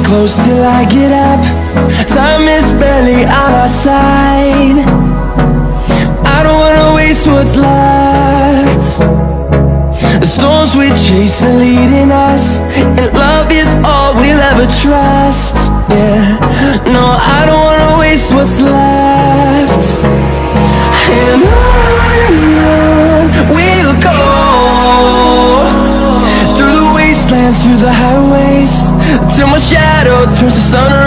close till I get up. Time is barely on our side. I don't wanna waste what's left. The storms we chase are leading us, and love is all we'll ever trust. Yeah, no, I don't wanna waste what's left. And on we'll go, through the wastelands, through the highways, till my shadow turns to sun